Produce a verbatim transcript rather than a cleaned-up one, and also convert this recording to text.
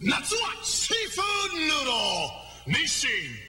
夏はシーフードヌードル日清